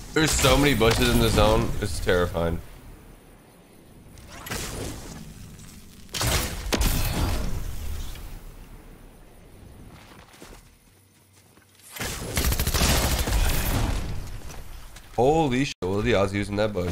There's so many bushes in the zone. It's terrifying. Holy shit, Willie, I was using that bush.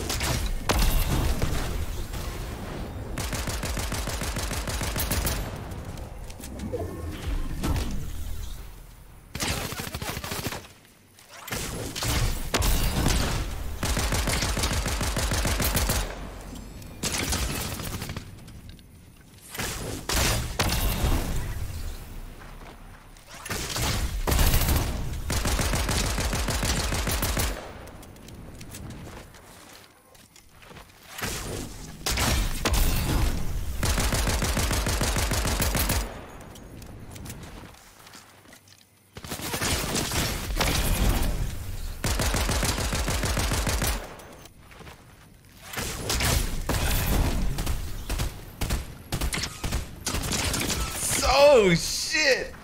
Oh shit!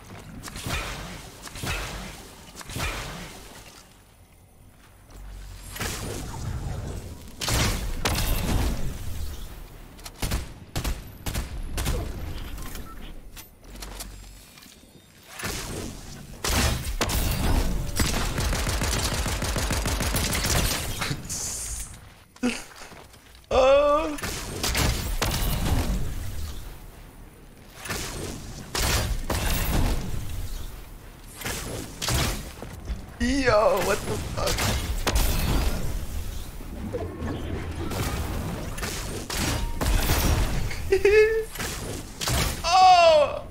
Oh. Yo, what the fuck? Oh!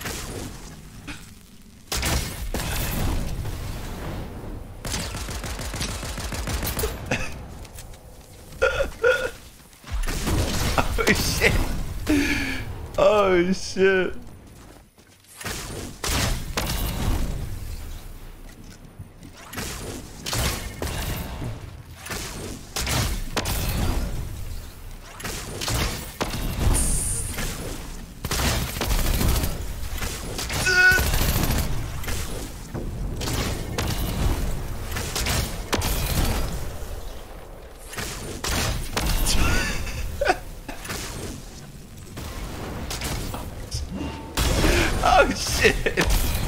Oh shit! Oh shit! Oh shit!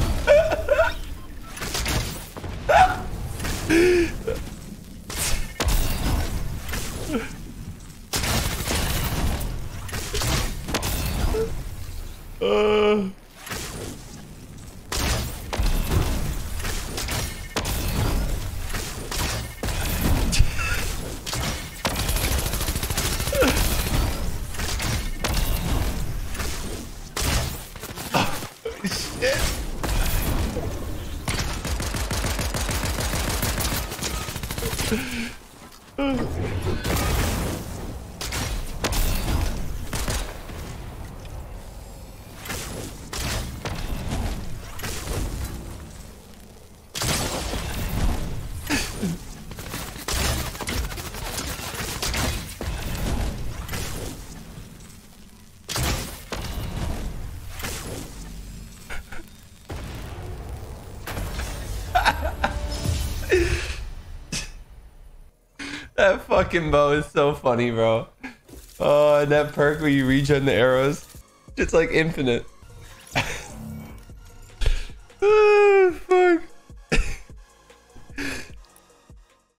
That fucking bow is so funny, bro. Oh, and that perk where you regen the arrows. It's like infinite.